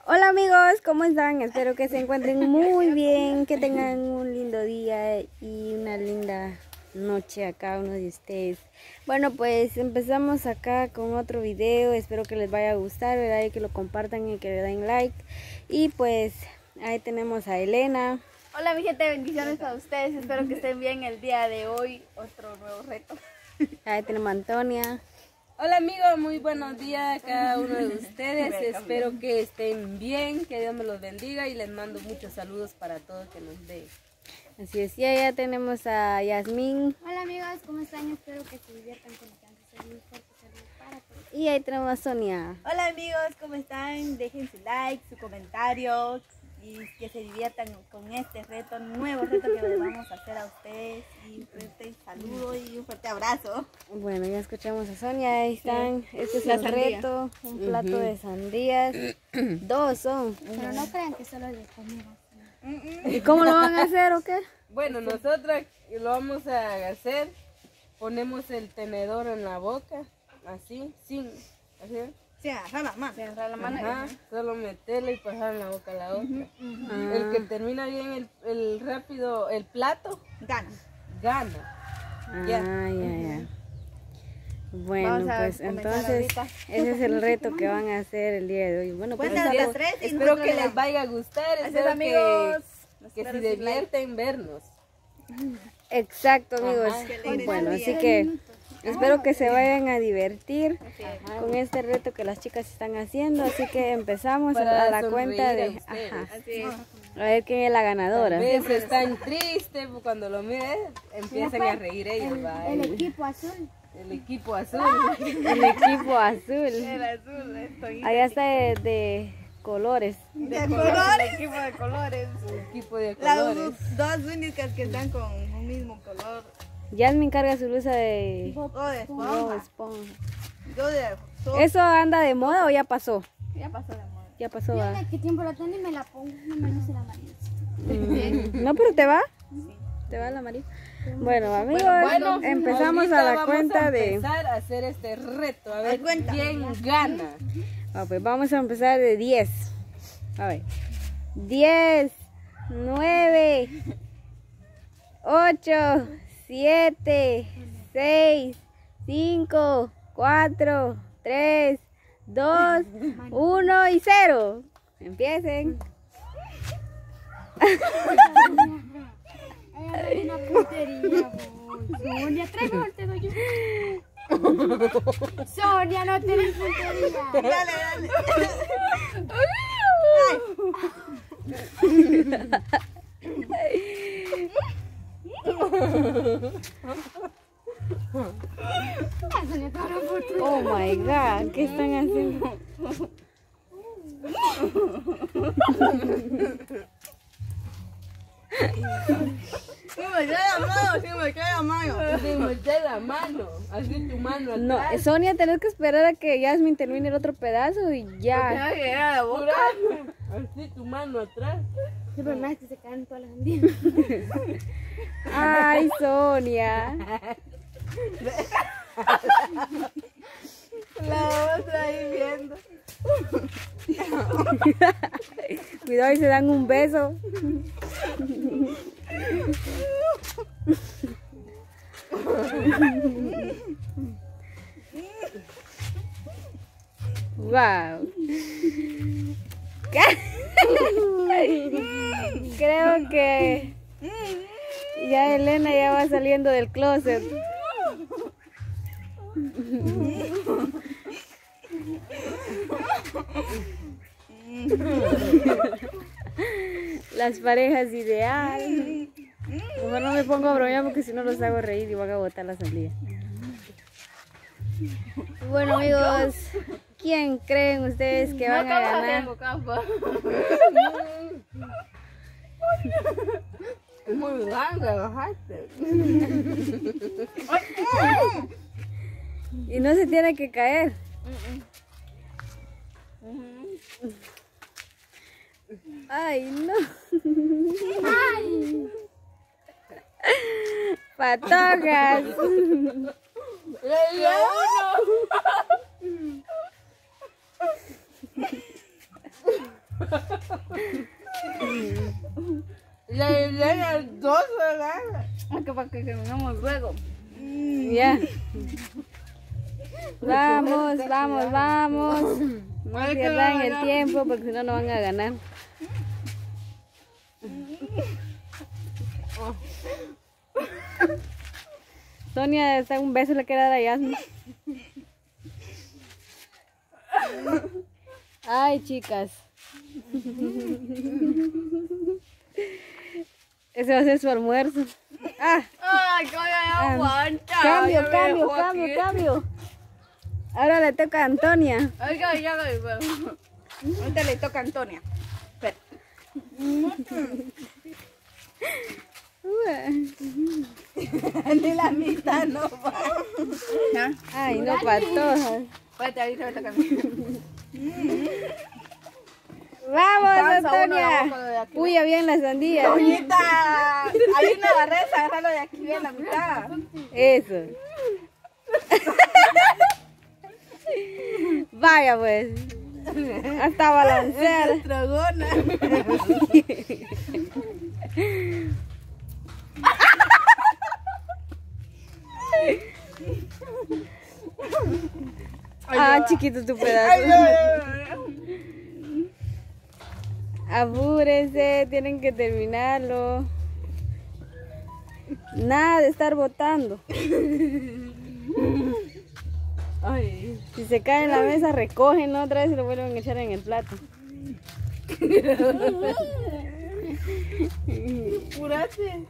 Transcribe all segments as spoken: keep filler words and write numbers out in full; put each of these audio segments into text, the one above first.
Hola amigos, ¿cómo están? Espero que se encuentren muy bien, que tengan un lindo día y una linda noche a cada uno de ustedes. Bueno, pues empezamos acá con otro video, espero que les vaya a gustar, ¿verdad? Y que lo compartan y que le den like. Y pues ahí tenemos a Elena. Hola mi gente, bendiciones a ustedes, espero que estén bien el día de hoy, otro nuevo reto. Ahí tenemos a Antonia. Hola amigos, muy buenos días a cada uno de ustedes, espero que estén bien, que Dios me los bendiga y les mando muchos saludos para todos que nos ven. Así es, y allá tenemos a Yasmín. Hola amigos, ¿cómo están? Espero que se diviertan con el canto. Saludos, fuerte, saludos para todos. Y ahí tenemos a Sonia. Hola amigos, ¿cómo están? Dejen su like, su comentario y que se diviertan con este reto, nuevo reto que les vamos a hacer a ustedes. Y un fuerte saludo y un fuerte abrazo. Bueno, ya escuchamos a Sonia, ahí están. Sí. Este es La el sandía. reto, un plato uh-huh. de sandías. Dos son. Pero no crean que solo les comemos. ¿Y cómo lo van a hacer o qué? Bueno, nosotras lo vamos a hacer, ponemos el tenedor en la boca, así, sin, así. Sí, agarrar la mano. Sí, agarrar la mano. Ajá, solo meterla y pasar en la boca a la otra. Uh-huh, uh-huh. El que termina bien el, el rápido, el plato, gana. Gana. Ah, ya, ya. ya. Bueno, pues entonces ahorita. ese es el reto que van a hacer el día de hoy. Bueno, pues bueno, estamos, tres, espero que les vaya a gustar, espero amigos, que, que se divierten vernos. Exacto, amigos. Ajá, bueno, así que espero que se vayan a divertir Ajá. con este reto que las chicas están haciendo. Así que empezamos Para a la cuenta de... Ajá. A ver quién es la ganadora. A veces están tristes, cuando lo miren empiezan a reír ellos. El, va, el equipo azul. El equipo azul. El equipo azul. El azul. Estoy Allá está de, de colores. De, de colores. El equipo de colores. El equipo de colores. Las dos únicas que están con un mismo color. Yasmin carga su blusa de Bob esponja. Bob esponja. Yo de so ¿Eso anda de moda o ya pasó? Ya pasó de moda. Ya pasó, Yo va. de qué tiempo lo tengo y me la pongo. No me gusta la amarilla. Mm, no, pero te va. Sí. Te va la amarilla. Bueno, amigos, bueno, bueno, empezamos a la cuenta de... Vamos a empezar a hacer este reto, a ver cuenta. quién gana. Ah, pues vamos a empezar de diez. A ver. diez, nueve, ocho, siete, seis, cinco, cuatro, tres, dos, uno y cero. Empiecen. Ay, una puntería, Sonia, trae mejor te doy yo. Sonia, no te des puntería. Dale, dale. Oh my God, ¿qué están haciendo? Sí me queda la mano, sí me queda la mano. Sí me queda la mano, así tu mano atrás. No, Sonia, tenés que esperar a que Yasmin termine el otro pedazo y ya. Porque me la boca. Así tu mano atrás. Sí, pero nada, es que se caen todas las sandías. Ay, Sonia. La otra ahí viendo. Cuidado y se dan un beso. Wow. Creo que ya Elena ya va saliendo del closet. Las parejas ideales. Mejor no me pongo a bromear porque si no los hago reír y van a botar la sandía. Bueno amigos, ¿quién creen ustedes que van a ganar? Es muy grande, bajaste. Y no se tiene que caer. Ay, no. Ay. Patojas. Ya ya dos, ¿verdad? Que para que terminemos luego. Ya. Vamos, vamos, vamos. No pierdan el tiempo porque si no, no van a ganar. Sonia, está un beso le quiere dar a Yasmin. Ay, chicas. Ese va a ser su almuerzo. Ah, Ay, que me aguanta. cambio, ya me cambio, dejó cambio, aquí. cambio. Ahora le toca a Antonia. Oiga, ya lo digo. Ahorita le toca a Antonia. Espera. Ni la mitad no va. ¿Ah? Ay, no para todas. Espérate, ahorita me toca a mí. Vamos, Alcanza uno Antonia. abajo de aquí. Uy, ya bien la sandía. Doñita, hay una barrera, agárralo de aquí bien la mitad. Eso. Vaya pues. Hasta balancear. Dragona. Ah, chiquito tu pedazo. Apúrense, tienen que terminarlo. Nada de estar botando. Ay, Si se cae en la mesa, recogen otra vez y lo vuelven a echar en el plato. Apúrate.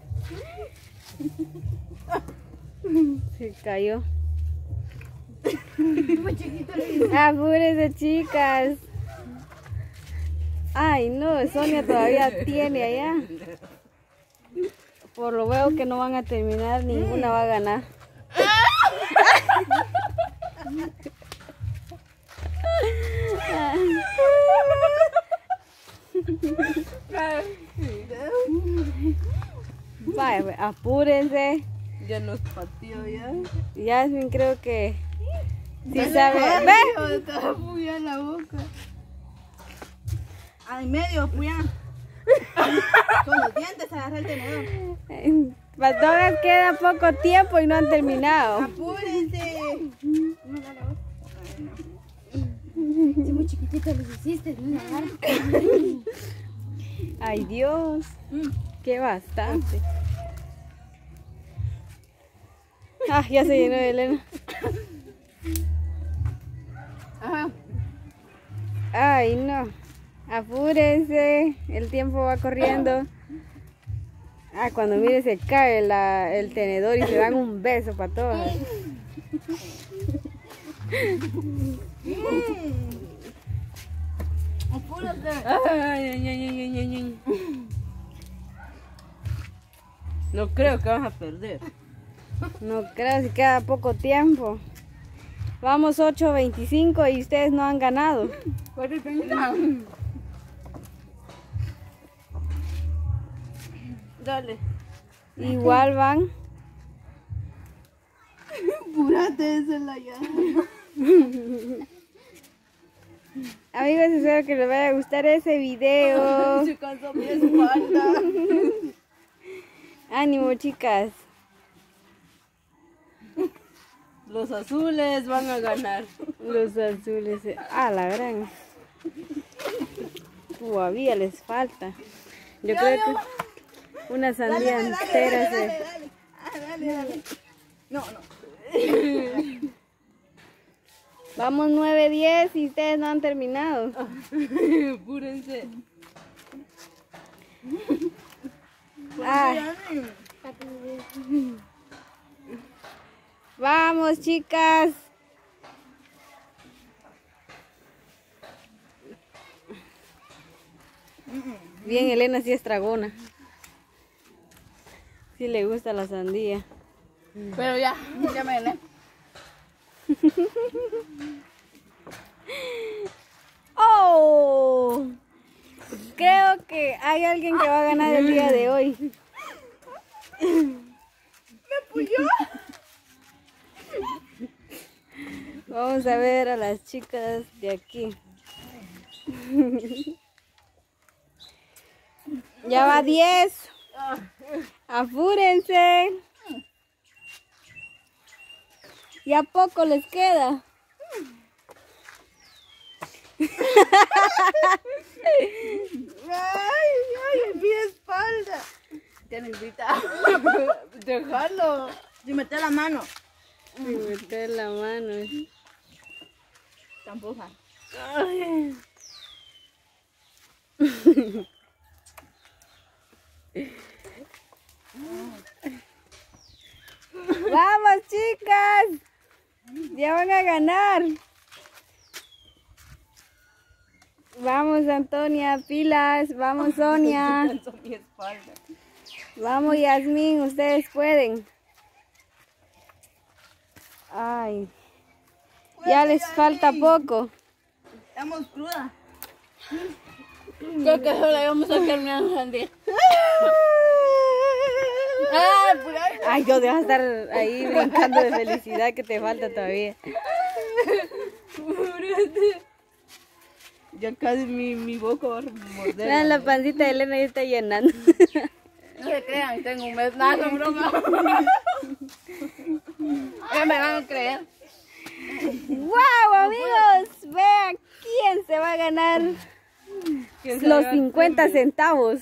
Se cayó. Apúrense, chicas. Ay, no, Sonia todavía tiene allá. Por lo veo que no van a terminar, ninguna va a ganar. Vaya, pues, apúrense. ya nos pateó ya. Yasmin creo que sí sabe. ¡Ve! Te va a puyar la boca. Al medio, puya. Con los dientes agarra el tenedor. Para todas queda poco tiempo y no han terminado. Apúrense. No da la otra. Si muy chiquitito los hiciste, no la agarro. Ay, Dios. Qué bastante. Ah, ya se llenó de Elena. Ajá. Ay, no. Apúrense. El tiempo va corriendo. Ah, cuando mire se cae la, el tenedor y se dan un beso para todas. Apúrate. Ay, ay, ay, ay, ay, ay. No creo que vas a perder. No creo si queda poco tiempo. Vamos ocho veinticinco y ustedes no han ganado. Dale. Igual van. Apúrate, esa es la llave. Amigos, espero que les vaya a gustar ese video. Se cansó mi espalda. Ánimo, chicas. Los azules van a ganar. Los azules. Ah, la gran. Todavía les falta. Yo creo que una sandía entera se... Dale, dale. Ah, dale, dale. No, no. Vamos nueve diez y ustedes no han terminado. Apúrense. Ah, vamos, chicas. Bien, Elena sí es tragona. Sí le gusta la sandía. Pero ya, ya me gané. ¡Oh! Creo que hay alguien que va a ganar el día de hoy. ¿Me puyó? Vamos a ver a las chicas de aquí. Ya va diez. Apúrense. Ya poco les queda. Ay, ay, mi espalda. Tienes grita. Déjalo. Si mete la mano. Me meter la mano. Tampoco. Vamos, chicas. Ya van a ganar. Vamos, Antonia, pilas. Vamos, Sonia. Mi espalda. Vamos, Yasmín, ustedes pueden. Ay. Ya les falta poco. Estamos crudas. Creo que solo vamos a terminar la sandía. Ay, yo dejo estar ahí brincando de felicidad que te falta todavía. Ya casi mi, mi boca va a morder. Vean, la pancita de Elena ya está llenando. No se crean, tengo un mes. Nada, son broma. Ya me van a creer. ¡Wow, amigos! Vean quién se va a ganar los cincuenta centavos.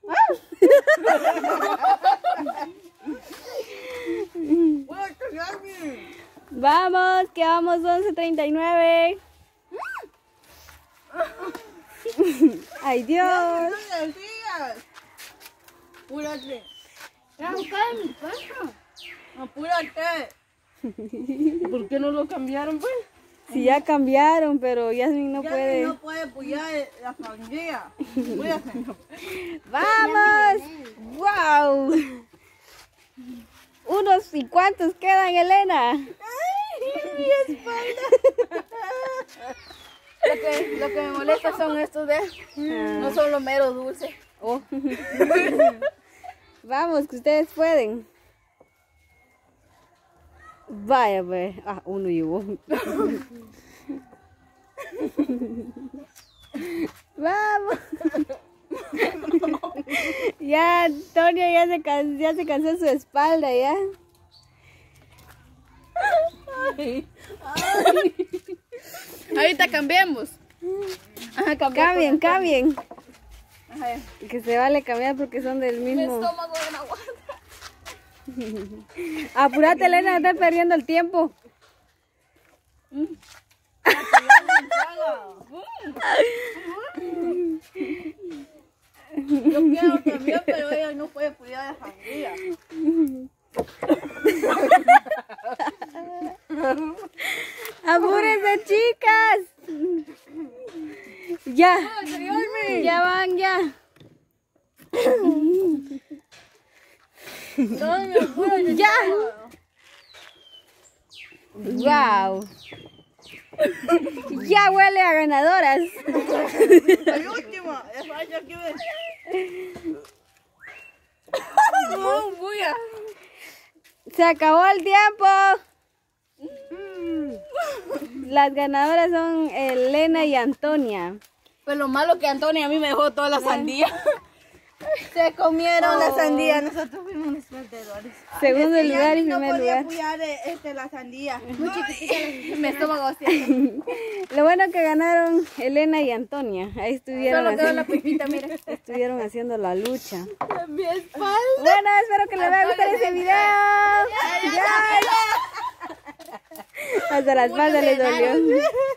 Vamos, que vamos once treinta y nueve. ¡Ay, Dios! Apúrate. Ya, buscar mi peso. Apúrate. ¿Por qué no lo cambiaron, pues? Sí, ya cambiaron, pero Yasmin no Ya puede. no puede apoyar la sandía. Apúrate. ¡Vamos! ¡Wow! Unos y cuántos quedan, Elena. ¡Ay, mi espalda! Lo que, lo que me molesta son estos de... No son los meros dulces. Oh. Vamos, que ustedes pueden. Vaya, pues. Ah, uno llevó. Vamos. Ya, Antonio ya se, can, ya se cansó su espalda, ya. Ay. Ay. Ahorita cambiemos. Ajá, Cambien, cambien. Ajá. Que se vale cambiar porque son del Mi mismo. estómago no aguanta. Apúrate, Elena, estás perdiendo el tiempo. Yo quiero también, pero ella no puede cuidar la sandía. Apúrense, chicas. Ya. Ya van, ya. Ya. Wow. Ya huele a ganadoras. El último, es falta que ver. No, bulla. Se acabó el tiempo. Las ganadoras son Elena y Antonia. Pues lo malo que Antonia a mí me dejó toda la sandía. Se comieron Oh. la sandía, nosotros fuimos los perdedores. Segundo Es que lugar y Yasmin primer no podía lugar. apoyar este, la sandía. Muy chiquitita, mi estómago hacía. Lo bueno que ganaron Elena y Antonia. Ahí estuvieron, Solo quedó la haciendo, pipita, mira. estuvieron haciendo la lucha. Mi espalda. Bueno, espero que les vaya a gustar ese video. Ya. Hasta la espalda les dolió.